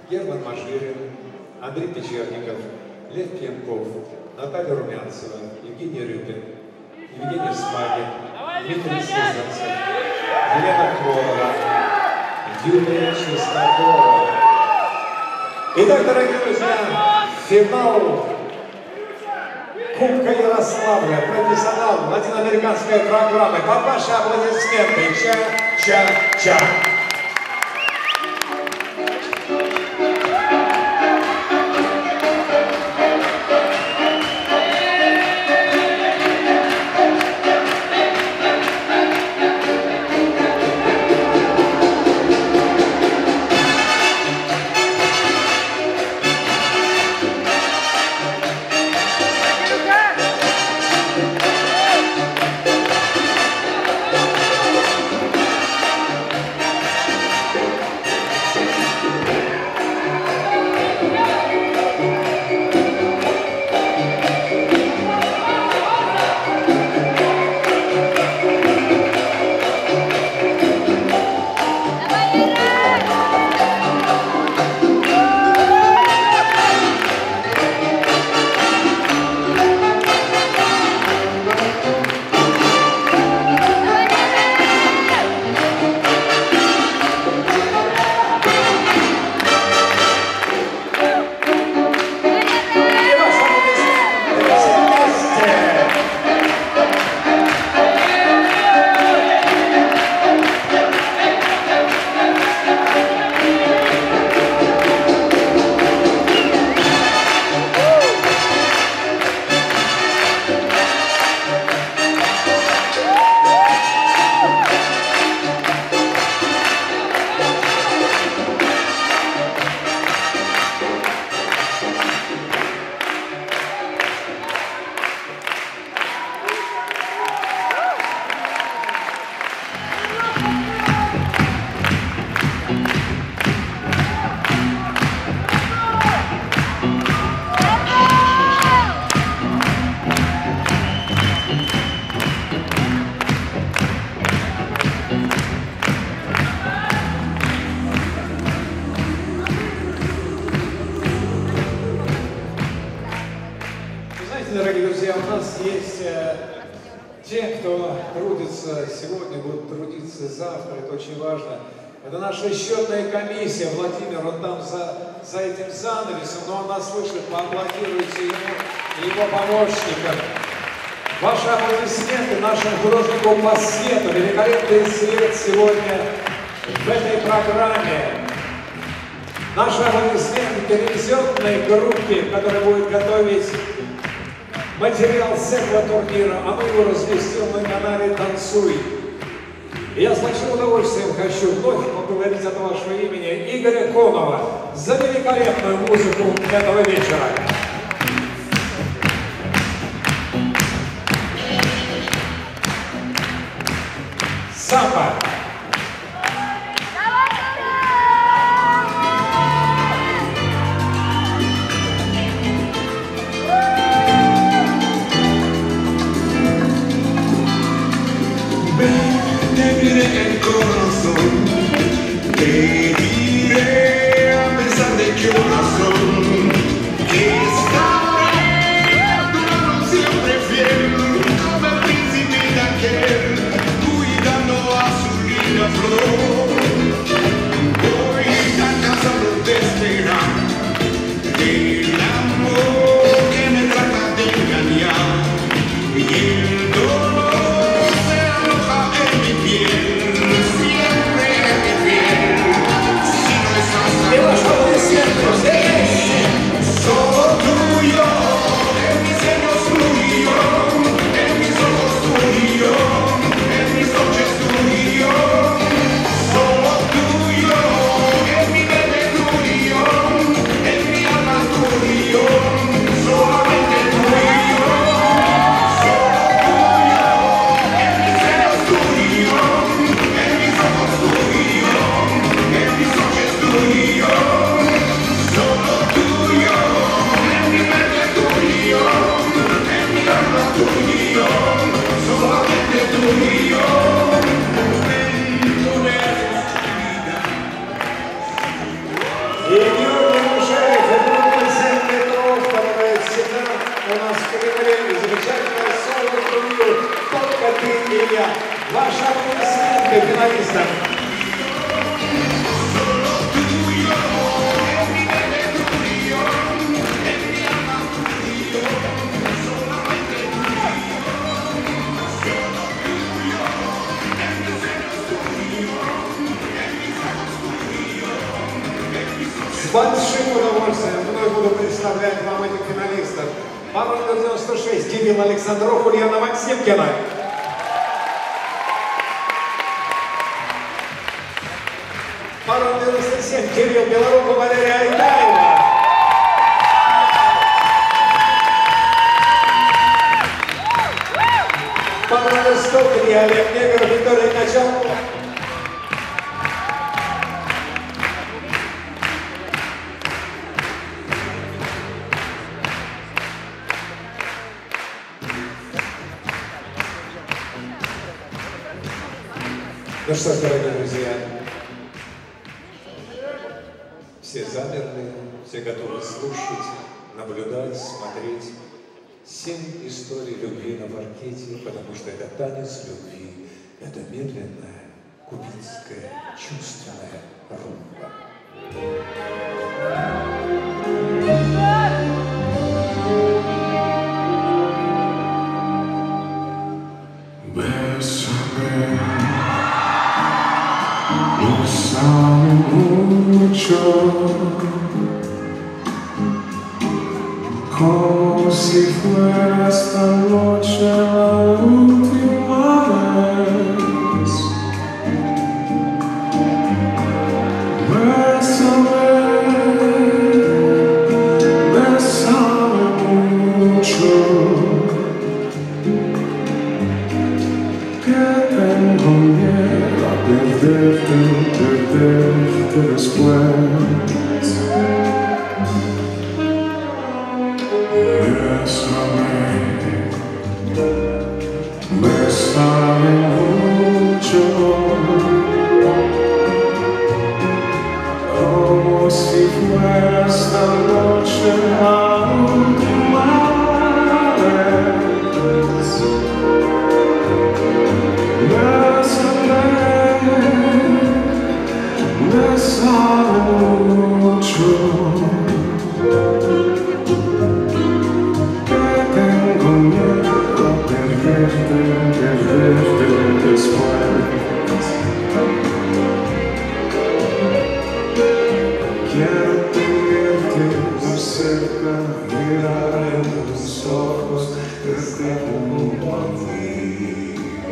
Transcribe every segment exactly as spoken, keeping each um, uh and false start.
Герман Маширин, Андрей Печерников, Лев Пьянков, Наталья Румянцева, Евгений Рюпин, Евгений Смагин, Дмитрий Сизанцев, Елена Кролова, Юлия Чистогорова. Итак, дорогие друзья, финал Кубка Ярославля, профессионал латиноамериканской программы. Под ваши аплодисменты. Ча-ча-ча. Дорогие друзья, у нас есть э, те, кто трудится сегодня, будут трудиться завтра, это очень важно. Это наша счетная комиссия, Владимир, он там за, за этим занавесом, но он нас слышит, поаплодируйте ему и его помощникам. Ваши аплодисменты нашему художнику по свету, великолепный свет сегодня в этой программе. Наши аплодисменты телевизионной группе, которая будет готовить материал с этого турнира, а мы его разместим на канале «Танцуй». И я с большим удовольствием хочу вновь поблагодарить от вашего имени Игоря Конова за великолепную музыку этого вечера. Самбо. El corazón, te diré a pesar de que corazón que está tu mano siempre fiel, como el príncipe de aquel, cuidando a su linda flor. Voy a casa de esperar el amor que me trata de engañar y el dolor se aloja en mi piel. Solo tuyo, en mis sueños tuyo, en mis ojos tuyo, en mis noches tuyo. Solo tuyo, en mi mente tuyo, en mi alma tuyo, solamente tuyo. Solo tuyo, en mis sueños tuyo, en mis ojos tuyo, en mis noches tuyo. Solamente tú y yo, momento de tu vida. Ваши аплодисменты финалистам. С большим удовольствием вновь буду представлять вам этих финалистов. По номеру девяносто шесть Кирилл Александров, Ульяна Максимкина. По номеру девяносто семь Кирилл Белоруков, Валерия Айтаева. По номеру сто три Олег Негров, Виктория Качалова. Ну что ж, дорогие друзья, все замерли, все готовы слушать, наблюдать, смотреть. Семь историй любви на паркете, потому что это танец любви, это медленная, кубинская, чувственная румба. Como si fuera esta noche la última vez. Bésame, bésame mucho, que tengo miedo a perderte, perderte después. Bésame mucho, como si fuera esta noche la última vez. Bésame, bésame mucho. Quiero tenerte muy cerca, mirar en tus ojos desde junto a mí.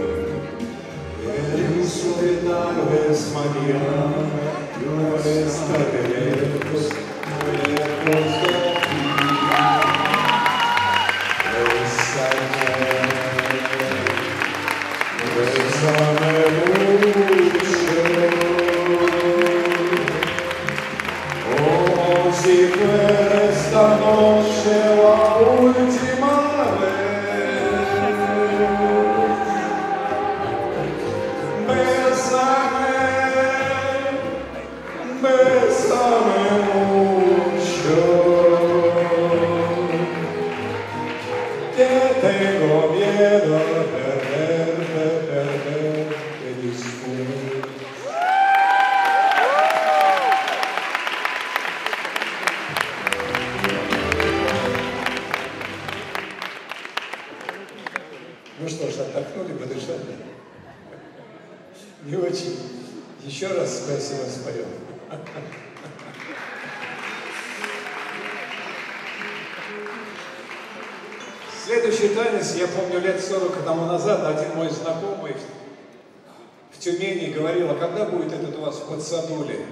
Pienso que tal vez mañana yo estaré lejos, muy lejos de ti. Bésame, bésame mucho, como si fuera esta noche la última vez. Bésame, bésame mucho, que tengo miedo de perderte, perderte después. Ну что ж, отдохнули, подышали? Не очень. Еще раз спасибо споем. Следующий танец, я помню, лет сорок тому назад один мой знакомый в Тюмени говорил: а когда будет этот у вас в Подсадуле?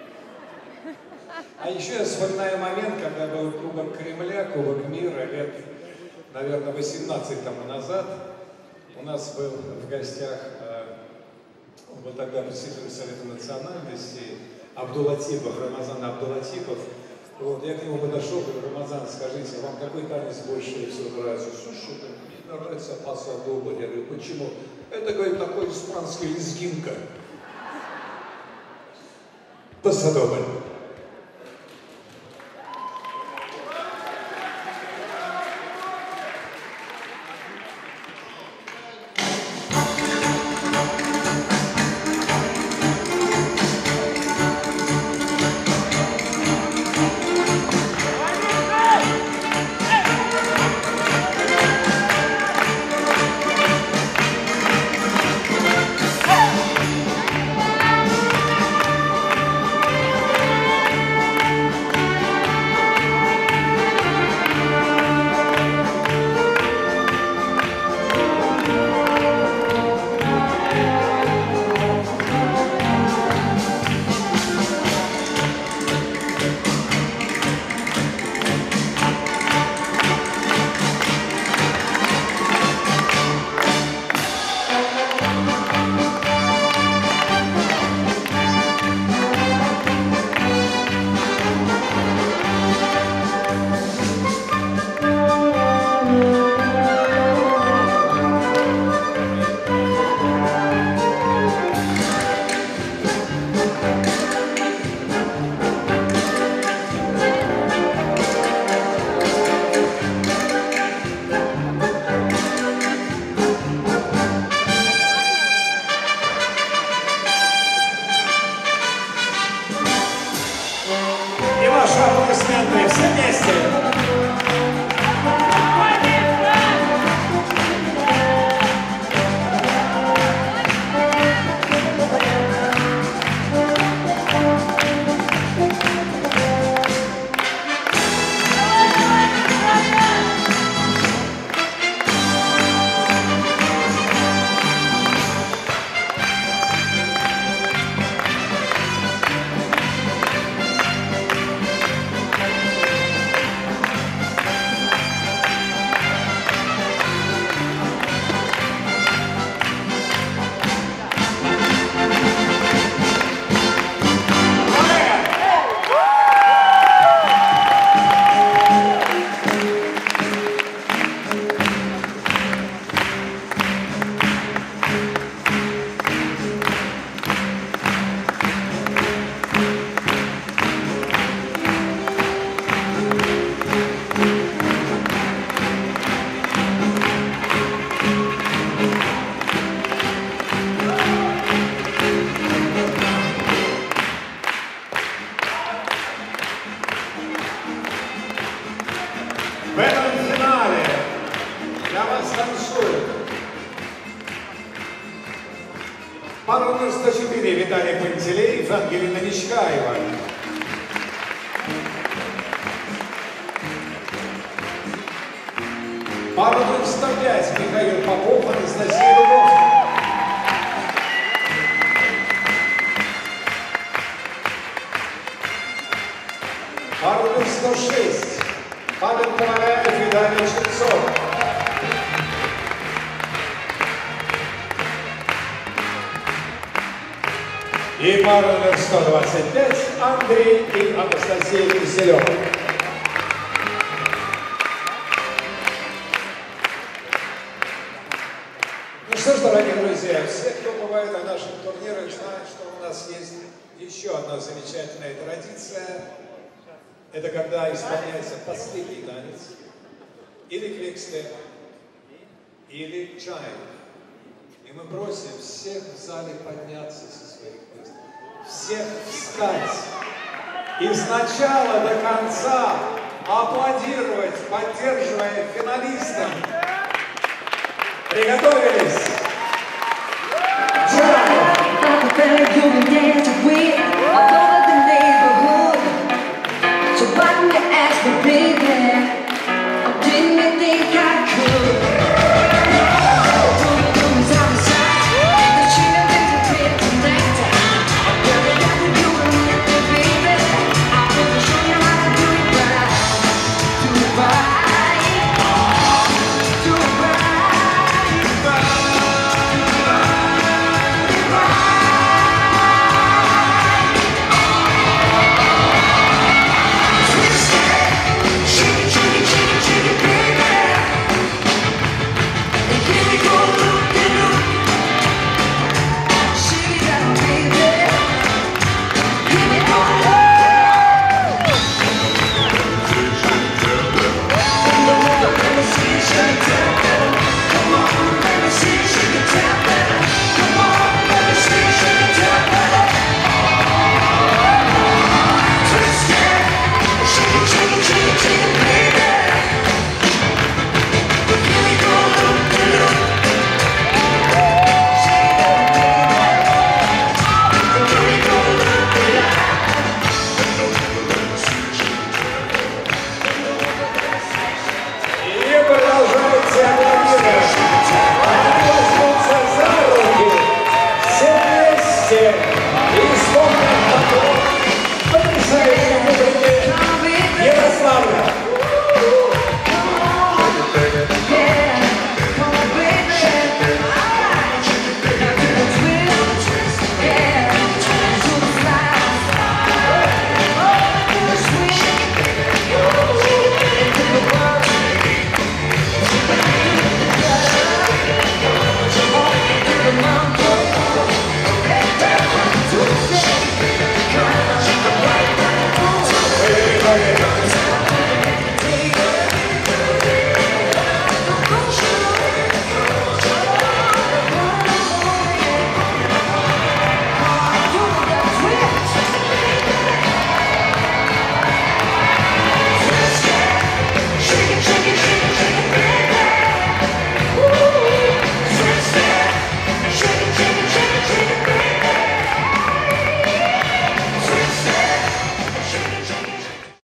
А еще я вспоминаю момент, когда был Кубок Кремля, Кубок мира, лет, наверное, восемнадцать тому назад. У нас был в гостях, он был тогда председателем Совета национальностей, Абдулатипов, Рамазан Абдулатипов. Вот, я к нему подошел, говорю: Рамазан, скажите, вам какой танец больше всего нравится? Слушай, мне нравится Пасадоба. Я говорю: почему? Это, говорит, такой испанский лезгинка. Пасадоба. Ваши аплодисменты все вместе. В этом финале для вас танцует пара номер сто четыре Виталий Пантелеев, Ангелина Нечкаева. Пара номер сто пять Михаил Попов, Анастасия Дубровская. Пара номер сто шесть Павел Коваляев и Дарья Ченцова. И пара номер сто двадцать пять Андрей и Анастасия Киселева. Ну что ж, дорогие друзья, все, кто бывает на наших турнирах, знают, что у нас есть еще одна замечательная традиция. Это когда исполняется последний танец, или квикстеп, или джайв. И мы просим всех в зале подняться со своих мест, всех встать и с начала до конца аплодировать, поддерживая финалистов. Приготовились! Джайв!